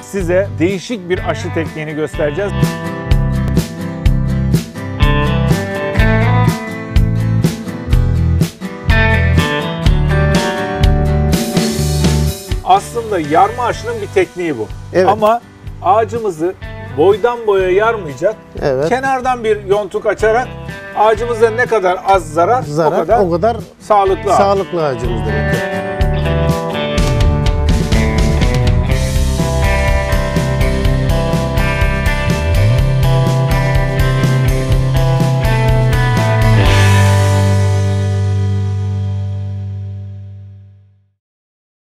size değişik bir aşı tekniğini göstereceğiz. Aslında yarma aşının bir tekniği bu. Evet. Ama ağacımızı boydan boya yarmayacak. Evet. Kenardan bir yontuk açarak ağacımıza ne kadar az zarar, o kadar o kadar sağlıklı ağaç. sağlıklı ağacımızdır.